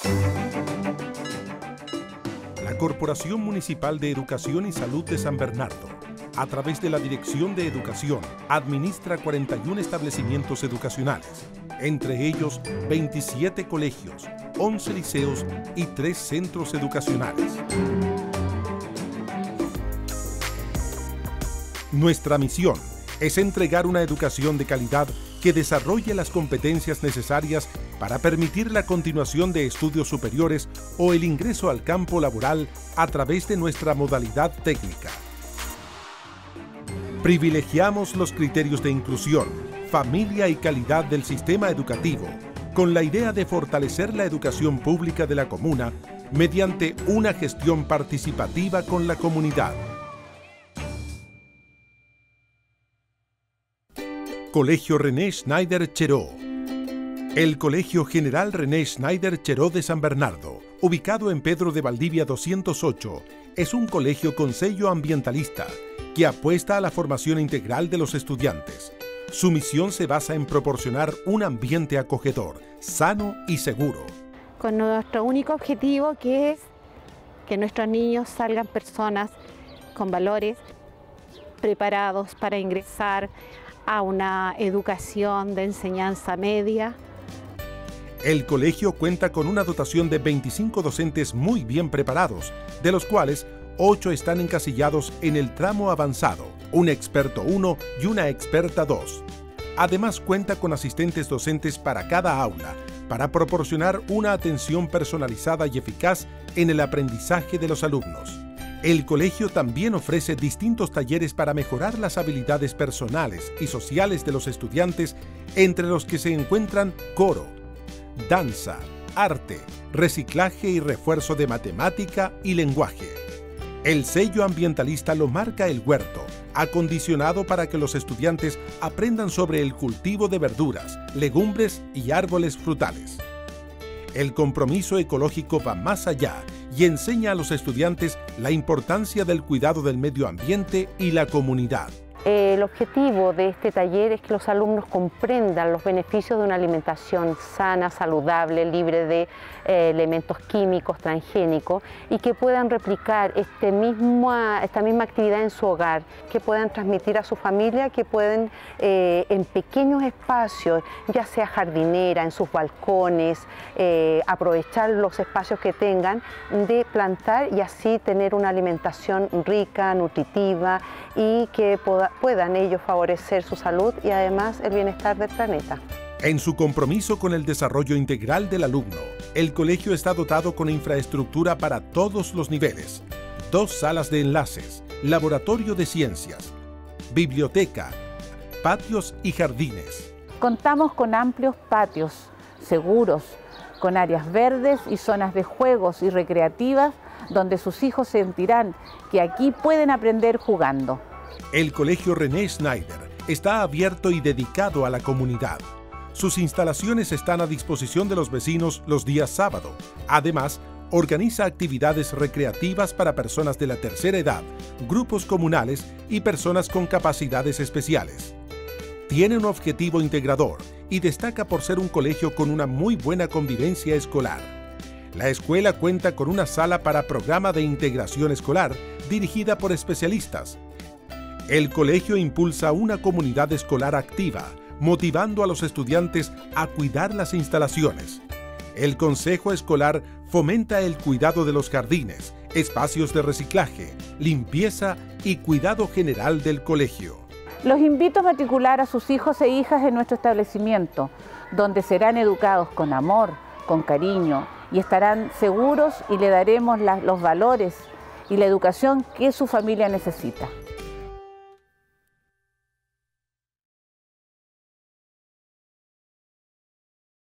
La Corporación Municipal de Educación y Salud de San Bernardo, a través de la Dirección de Educación, administra 41 establecimientos educacionales, entre ellos 27 colegios, 11 liceos y 3 centros educacionales. Nuestra misión es entregar una educación de calidad que desarrolle las competencias necesarias para permitir la continuación de estudios superiores o el ingreso al campo laboral a través de nuestra modalidad técnica. Privilegiamos los criterios de inclusión, familia y calidad del sistema educativo, con la idea de fortalecer la educación pública de la comuna mediante una gestión participativa con la comunidad. Colegio René Schneider Cheró. El Colegio General René Schneider Cheró de San Bernardo, ubicado en Pedro de Valdivia 208, es un colegio con sello ambientalista que apuesta a la formación integral de los estudiantes. Su misión se basa en proporcionar un ambiente acogedor, sano y seguro. Con nuestro único objetivo, que es que nuestros niños salgan personas con valores, preparados para ingresar a una educación de enseñanza media. El colegio cuenta con una dotación de 25 docentes muy bien preparados, de los cuales 8 están encasillados en el tramo avanzado, un experto 1 y una experta 2. Además cuenta con asistentes docentes para cada aula, para proporcionar una atención personalizada y eficaz en el aprendizaje de los alumnos. El colegio también ofrece distintos talleres para mejorar las habilidades personales y sociales de los estudiantes, entre los que se encuentran coro, danza, arte, reciclaje y refuerzo de matemática y lenguaje. El sello ambientalista lo marca el huerto, acondicionado para que los estudiantes aprendan sobre el cultivo de verduras, legumbres y árboles frutales. El compromiso ecológico va más allá y enseña a los estudiantes la importancia del cuidado del medio ambiente y la comunidad. El objetivo de este taller es que los alumnos comprendan los beneficios de una alimentación sana, saludable, libre de elementos químicos, transgénicos, y que puedan replicar esta misma actividad en su hogar, que puedan transmitir a su familia, que pueden en pequeños espacios, ya sea jardinera, en sus balcones, aprovechar los espacios que tengan de plantar y así tener una alimentación rica, nutritiva y que puedan ellos favorecer su salud y además el bienestar del planeta. En su compromiso con el desarrollo integral del alumno, el colegio está dotado con infraestructura para todos los niveles, 2 salas de enlaces, laboratorio de ciencias, biblioteca, patios y jardines. Contamos con amplios patios seguros, con áreas verdes y zonas de juegos y recreativas donde sus hijos sentirán que aquí pueden aprender jugando. El Colegio René Schneider está abierto y dedicado a la comunidad. Sus instalaciones están a disposición de los vecinos los días sábado. Además, organiza actividades recreativas para personas de la tercera edad, grupos comunales y personas con capacidades especiales. Tiene un objetivo integrador y destaca por ser un colegio con una muy buena convivencia escolar. La escuela cuenta con una sala para programa de integración escolar dirigida por especialistas. El colegio impulsa una comunidad escolar activa, motivando a los estudiantes a cuidar las instalaciones. El consejo escolar fomenta el cuidado de los jardines, espacios de reciclaje, limpieza y cuidado general del colegio. Los invito a matricular a sus hijos e hijas en nuestro establecimiento, donde serán educados con amor, con cariño y estarán seguros y le daremos los valores y la educación que su familia necesita.